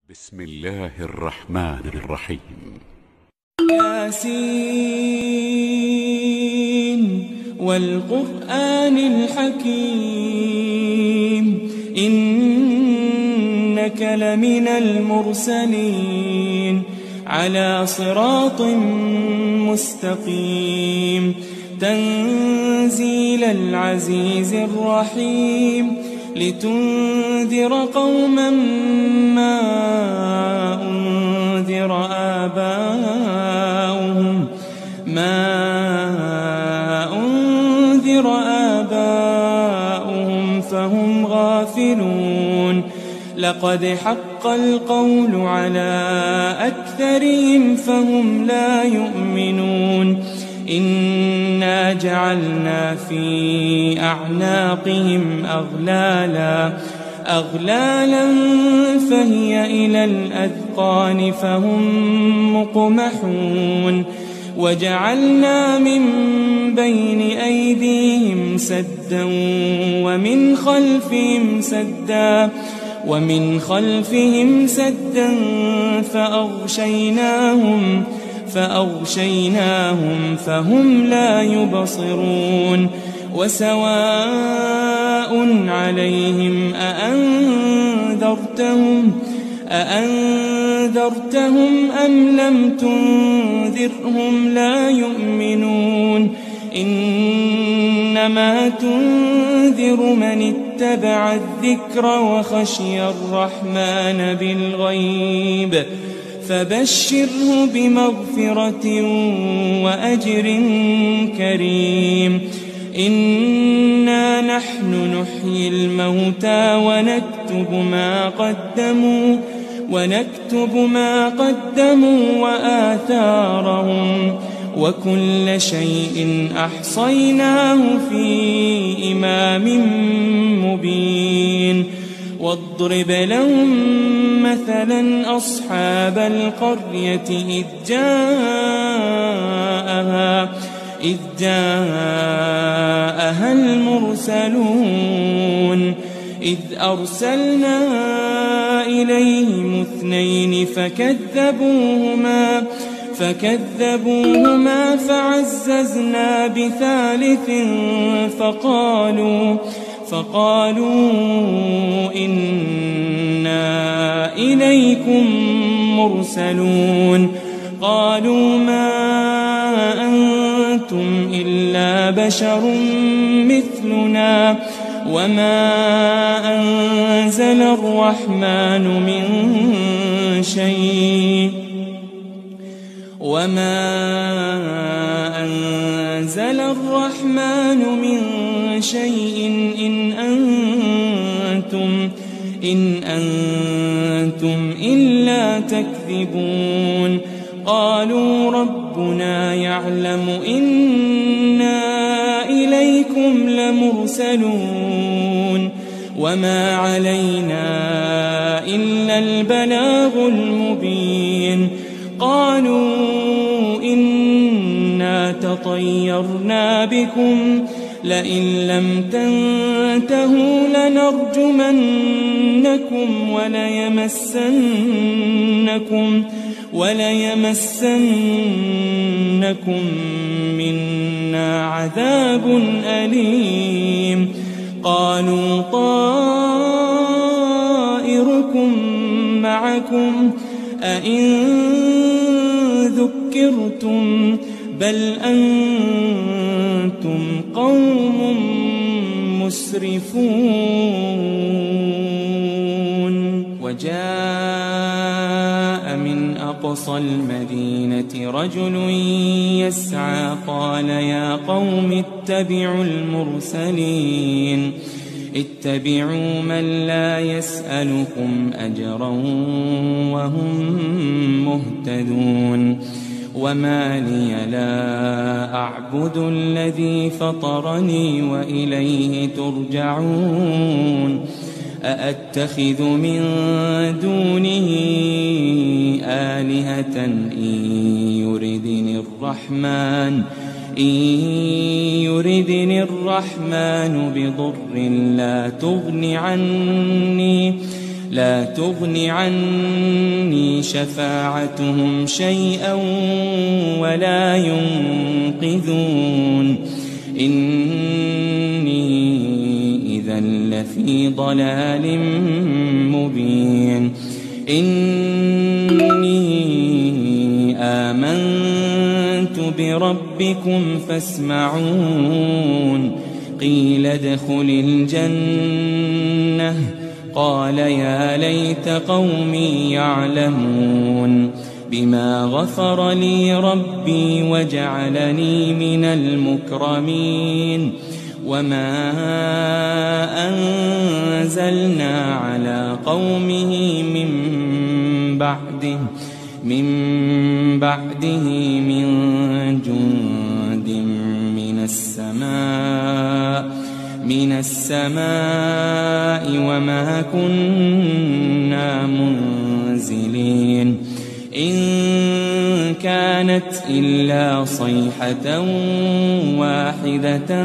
بسم الله الرحمن الرحيم. ياسين والقرآن الحكيم إنك لمن المرسلين على صراط مستقيم تنزيل العزيز الرحيم لتنذر قوما ما أنذر آباؤهم فهم غافلون لقد حق القول على أكثرهم فهم لا يؤمنون إنا جعلنا في أعناقهم أغلالا فهي إلى الأذقان فهم مقمحون وجعلنا من بين أيديهم سدا ومن خلفهم سدا فأغشيناهم فهم لا يبصرون وسواء عليهم أأنذرتهم أم لم تنذرهم لا يؤمنون إنما تنذر من اتبع الذكر وخشي الرحمن بالغيب فبشره بمغفرة وأجر كريم إنا نحن نحيي الموتى ونكتب ما قدموا وآثارهم وكل شيء أحصيناه في إمام مبين واضرب لهم مثلا أصحاب القرية إذ جاءها المرسلون إذ أرسلنا إليهم اثنين فكذبوهما فعززنا بثالث فقالوا إنا إليكم مرسلون قالوا ما أنتم إلا بشر مثلنا وما أنزل الرحمن من شيء إن أنتم إلا تكذبون قالوا ربنا يعلم إنا إليكم لمرسلون وما علينا إلا البلاغ المبين قالوا إنا تطيرنا بكم لئن لم تنتهوا لنرجمنكم وليمسنكم منا عذاب أليم قالوا طائركم معكم أئن ذكرتم بل أنتم قوم مسرفون وجاء من أقصى المدينة رجل يسعى قال يا قوم اتبعوا من لا يسألكم أجرا وهم مهتدون وما لي لا أعبد الذي فطرني وإليه ترجعون أأتخذ من دونه آلهة إن يردني الرحمن بضر لا تغن عني لا تغن عني شفاعتهم شيئا ولا ينقذون إني إذا لفي ضلال مبين إني آمنت بربكم فاسمعون قيل ادخل الجنة قال يا ليت قومي يعلمون بما غفر لي ربي وجعلني من المكرمين وما أنزلنا على قومه من بعده من جند من السماء وما كنا منزلين إن كانت إلا صيحة واحدة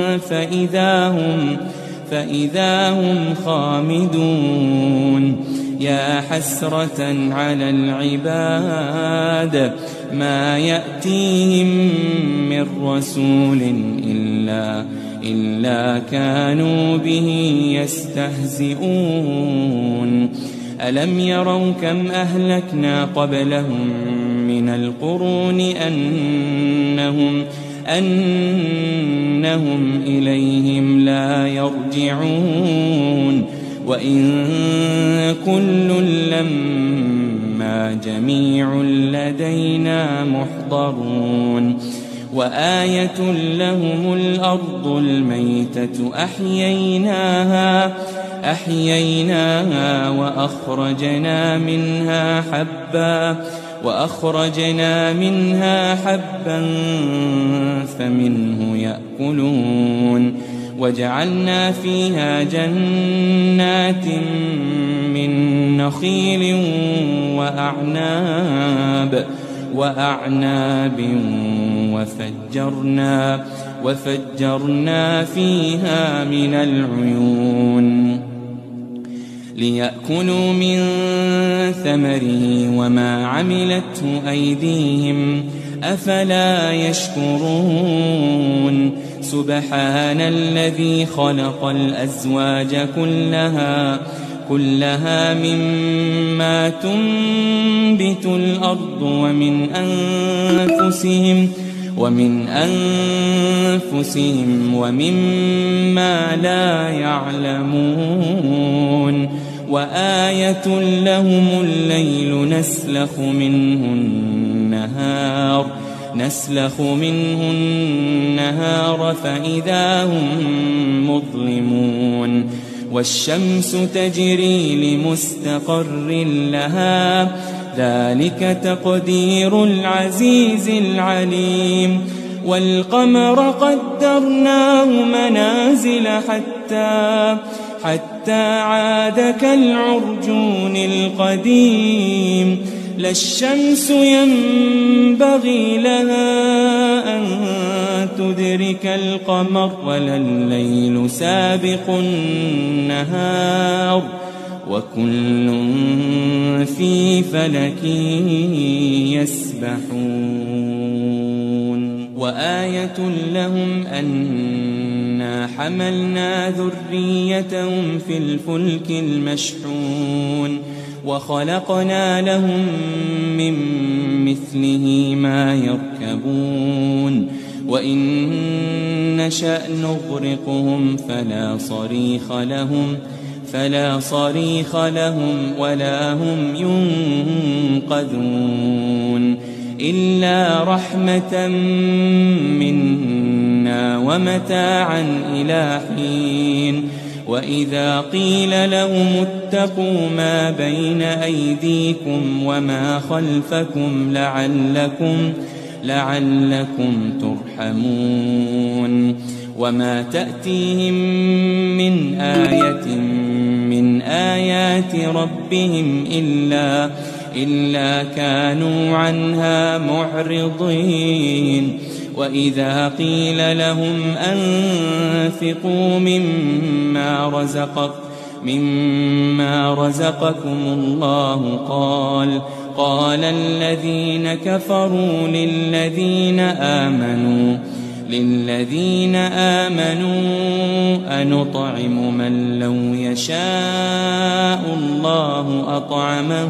فإذا هم خامدون يا حسرة على العباد ما يأتيهم من رسول إلا كانوا به يستهزئون ألم يروا كم أهلكنا قبلهم من القرون أنهم إليهم لا يرجعون وإن كل لما جميع لدينا محضرون وآية لهم الأرض الميتة أحييناها وأخرجنا منها حبا فمنه يأكلون وجعلنا فيها جنات من نخيل وأعناب وفجرنا فيها من العيون ليأكلوا من ثمره وما عملته أيديهم أفلا يشكرون سبحان الذي خلق الأزواج كلها مما تنبت الأرض ومن أنفسهم ومما لا يعلمون وآية لهم الليل نسلخ منه النهار فإذا هم مظلمون والشمس تجري لمستقر لها ذلك تقدير العزيز العليم والقمر قدرناه منازل حتى عاد كالعرجون القديم لا الشمس ينبغي لها أن تدرك القمر ولا الليل سابق النهار وكل في فلك يسبحون وآية لهم أنا حملنا ذريتهم في الفلك المشحون وخلقنا لهم من مثله ما يركبون وإن نشأ نغرقهم فلا صريخ لهم ولا هم ينقذون إلا رحمة منا ومتاعا إلى حين وإذا قيل لهم اتقوا ما بين أيديكم وما خلفكم لعلكم ترحمون وما تأتيهم من آية من آيات ربهم إلا كانوا عنها معرضين وإذا قيل لهم أنفقوا مما مما رزقكم الله قال الذين كفروا للذين آمنوا أنطعم من لو يشاء الله أطعمه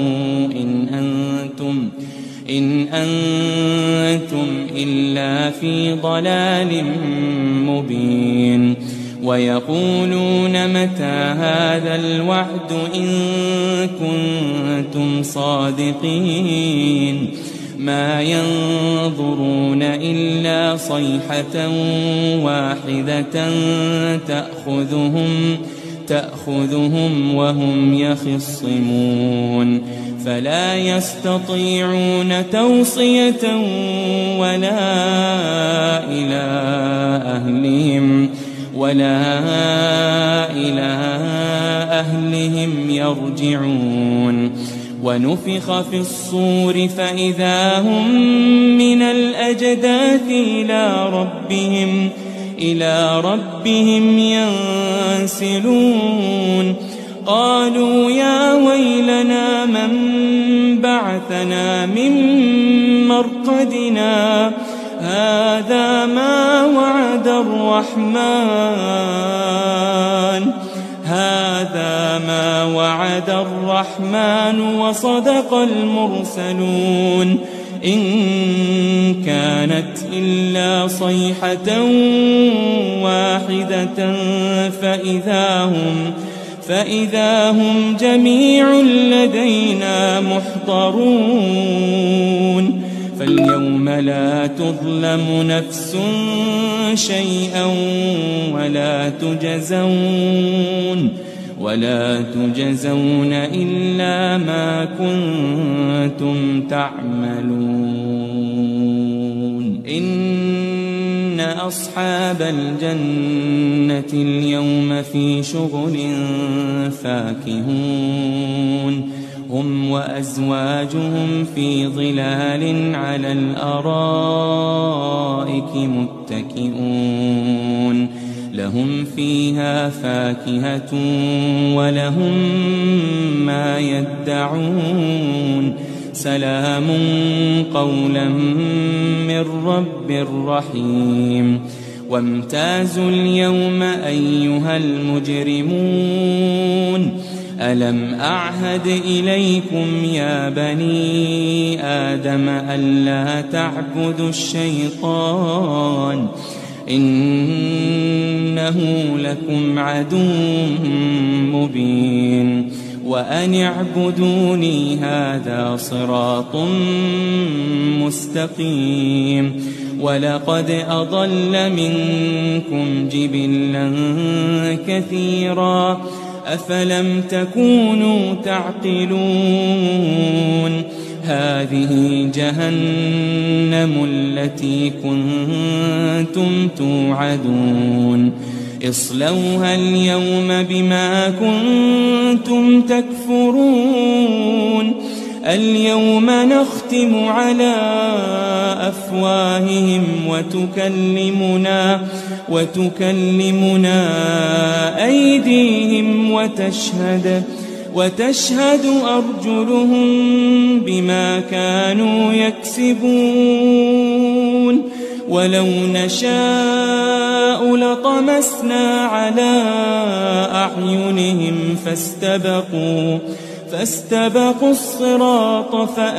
إن أنتم إلا في ضلال مبين ويقولون متى هذا الوعد إن كنتم صادقين ما ينظرون إلا صيحة واحدة تأخذهم وهم يخصمون فلا يستطيعون توصية ولا إلى أهلهم يرجعون ونفخ في الصور فإذا هم من الأجداث إلى ربهم ينسلون قالوا يا ويلنا من بعثنا من مرقدنا هذا ما وعد الرحمن وصدق المرسلون إن كانت إلا صيحة واحدة فإذا هم جميع لدينا محضرون فاليوم لا تظلم نفس شيئا ولا تجزون إلا ما كنتم تعملون إن أصحاب الجنة اليوم في شغل فاكهون هم وأزواجهم في ظلال على الأرائك متكئون لهم فيها فاكهة ولهم ما يدعون سلام قولا من رب رحيم وامتازوا اليوم أيها المجرمون ألم أعهد إليكم يا بني آدم ألا تعبدوا الشيطان إنه لكم عدو مبين وأن اعبدوني هذا صراط مستقيم ولقد أضل منكم جبلا كثيرا أفلم تكونوا تعقلون هذه جهنم التي كنتم توعدون اصلوها اليوم بما كنتم تكفرون اليوم نختم على أفواههم وتكلمنا أيديهم وتشهد أرجلهم بما كانوا يكسبون ولو نشاء لطمسنا على أعينهم فاستبقوا الصراط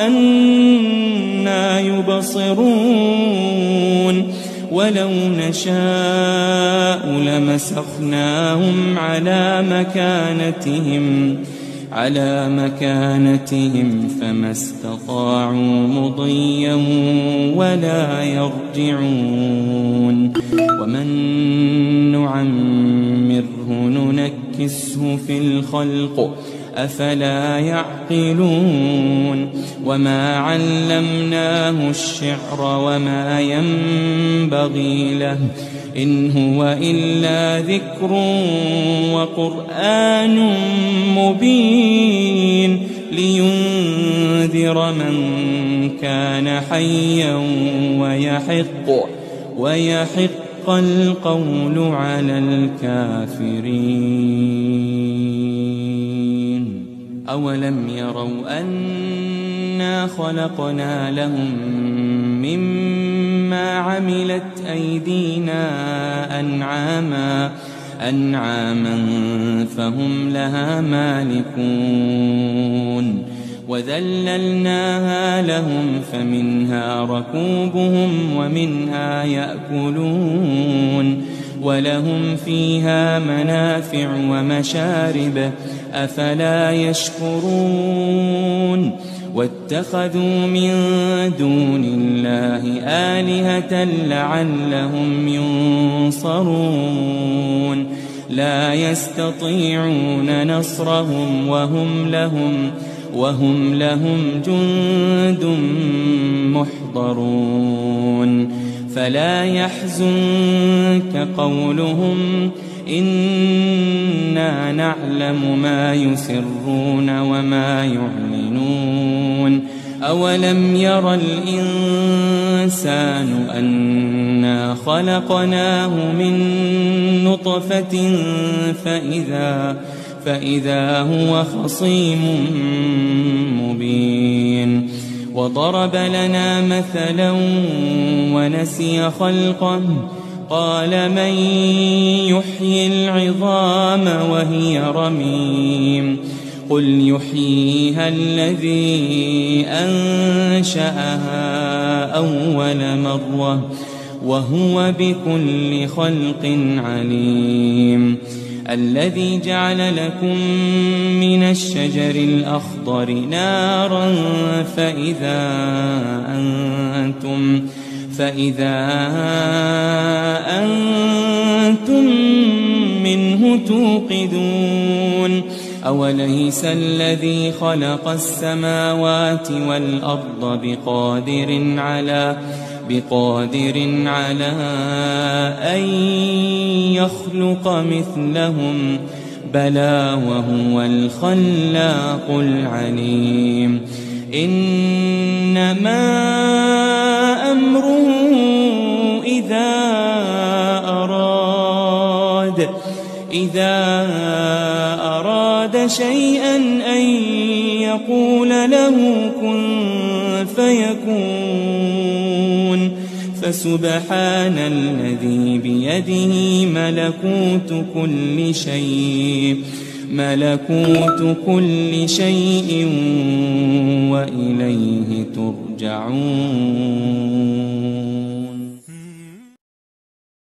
فأنى يبصرون ولو نشاء لمسخناهم على مكانتهم فما استطاعوا مضيا ولا يرجعون ومن نعمره ننكسه في الخلق أفلا يعقلون وما علمناه الشعر وما ينبغي له إن هو إلا ذكر وقرآن مبين لينذر من كان حيا ويحق يحق القول على الكافرين أولم يروا أنا خلقنا لهم مما عملت أيدينا أنعاما فهم لها مالكون وذللناها لهم فمنها ركوبهم ومنها يأكلون ولهم فيها منافع ومشارب أفلا يشكرون واتخذوا من دون الله آلهة لعلهم ينصرون لا يستطيعون نصرهم وهم لهم جند محضرون فلا يحزنك قولهم إنا نعلم ما يسرون وما يعلنون أولم ير الإنسان أنا خلقناه من نطفة فإذا هو خصيم مبين وضرب لنا مثلا ونسي خلقه قال من يحيي العظام وهي رميم قل يحييها الذي أنشأها أول مرة وهو بكل خلق عليم الذي جعل لكم من الشجر الأخضر نارا فإذا أنتم منه توقدون أوليس الذي خلق السماوات والأرض بقادر على أن يخلق مثلهم بلى وهو الخلاق العليم إنما أمره إذا أراد شيئا أن يقول له كن فيكون فسبحان الذي بيده ملكوت كل شيء وإليه ترجعون